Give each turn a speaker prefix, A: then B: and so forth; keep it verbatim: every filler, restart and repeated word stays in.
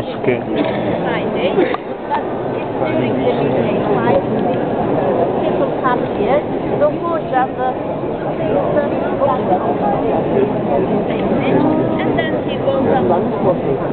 A: Friday. But during the meeting, like people come here, the food and the things, and then he goes up.